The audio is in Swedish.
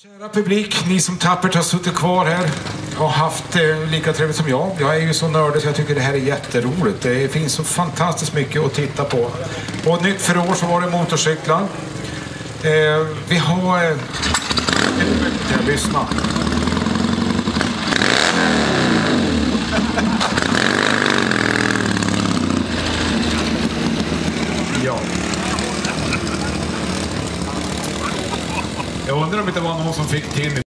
Kära publik, ni som tappert har suttit kvar här har haft lika trevligt som jag. Jag är ju så nördig så jag tycker det här är jätteroligt. Det finns så fantastiskt mycket att titta på. Och nytt för år så var det motorcyklar. Vi har... lyssna. Ja. Jag undrar om det var någon som fick till